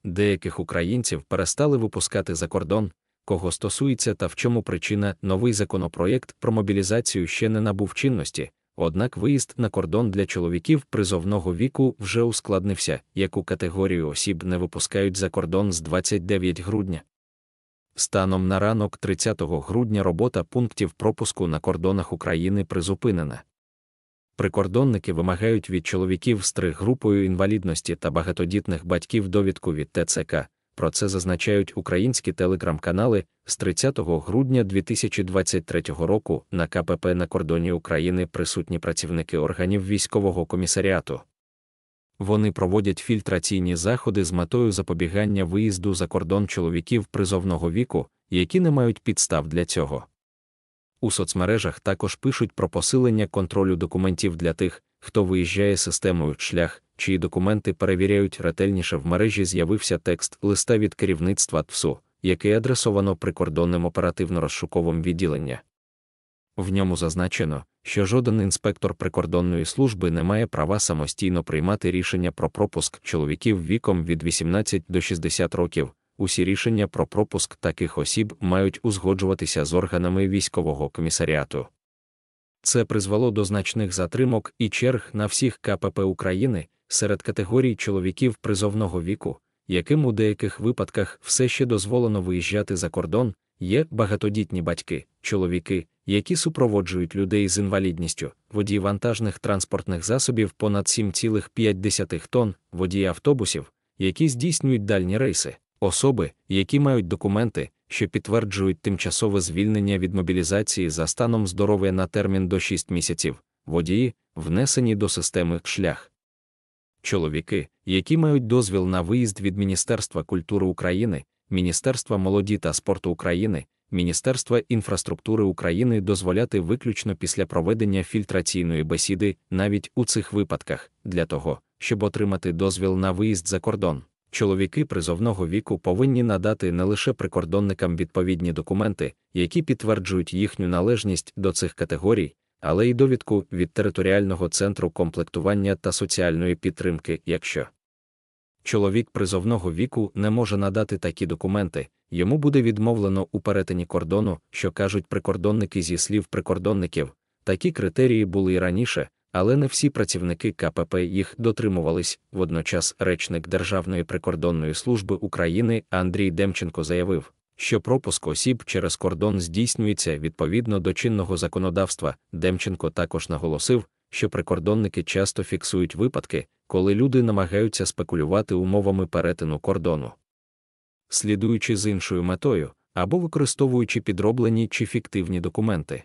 Деяких українців перестали випускати за кордон. Кого стосується та в чому причина, новий законопроєкт про мобілізацію ще не набув чинності, однак виїзд на кордон для чоловіків призовного віку вже ускладнився, яку категорію осіб не випускають за кордон з 29 грудня. Станом на ранок 30 грудня робота пунктів пропуску на кордонах України призупинена. Прикордонники вимагають від чоловіків з 3-групою інвалідності та багатодітних батьків довідку від ТЦК. Про це зазначають українські телеграм-канали. З 30 грудня 2023 року на КПП на кордоні України присутні працівники органів військового комісаріату. Вони проводять фільтраційні заходи з метою запобігання виїзду за кордон чоловіків призовного віку, які не мають підстав для цього. У соцмережах також пишуть про посилення контролю документів для тих, хто виїжджає системою «Шлях», чиї документи перевіряють ретельніше. В мережі з'явився текст листа від керівництва ТСУ, який адресовано прикордонним оперативно-розшуковим відділення. В ньому зазначено, що жоден інспектор прикордонної служби не має права самостійно приймати рішення про пропуск чоловіків віком від 18 до 60 років. Усі рішення про пропуск таких осіб мають узгоджуватися з органами військового комісаріату. Це призвело до значних затримок і черг на всіх КПП України серед категорій чоловіків призовного віку, яким у деяких випадках все ще дозволено виїжджати за кордон, є багатодітні батьки, чоловіки, які супроводжують людей з інвалідністю, водії вантажних транспортних засобів понад 7,5 тонн, водії автобусів, які здійснюють дальні рейси, особи, які мають документи, що підтверджують тимчасове звільнення від мобілізації за станом здоров'я на термін до 6 місяців, водії, внесені до системи «Шлях». Чоловіки, які мають дозвіл на виїзд від Міністерства культури України, Міністерства молоді та спорту України, Міністерства інфраструктури України дозволяти виключно після проведення фільтраційної бесіди навіть у цих випадках, для того, щоб отримати дозвіл на виїзд за кордон. Чоловіки призовного віку повинні надати не лише прикордонникам відповідні документи, які підтверджують їхню належність до цих категорій, але й довідку від територіального центру комплектування та соціальної підтримки, якщо чоловік призовного віку не може надати такі документи, йому буде відмовлено у перетині кордону, що кажуть прикордонники зі слів прикордонників. Такі критерії були й раніше, але не всі працівники КПП їх дотримувались. Водночас речник Державної прикордонної служби України Андрій Демченко заявив, що пропуск осіб через кордон здійснюється відповідно до чинного законодавства. Демченко також наголосив, що прикордонники часто фіксують випадки, коли люди намагаються спекулювати умовами перетину кордону, слідуючи з іншою метою, або використовуючи підроблені чи фіктивні документи.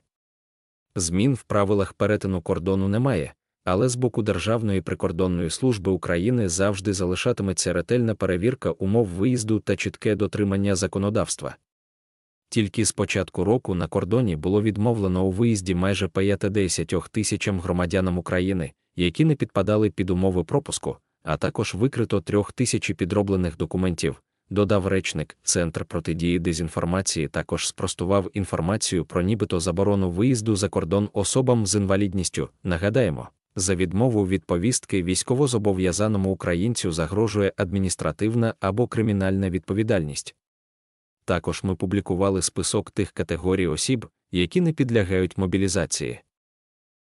Змін в правилах перетину кордону немає, але з боку Державної прикордонної служби України завжди залишатиметься ретельна перевірка умов виїзду та чітке дотримання законодавства. Тільки з початку року на кордоні було відмовлено у виїзді майже 50 тисячам громадянам України, які не підпадали під умови пропуску, а також викрито 3000 підроблених документів, додав речник. Центр протидії дезінформації також спростував інформацію про нібито заборону виїзду за кордон особам з інвалідністю. Нагадаємо, за відмову від повістки військовозобов'язаному українцю загрожує адміністративна або кримінальна відповідальність. Також ми публікували список тих категорій осіб, які не підлягають мобілізації.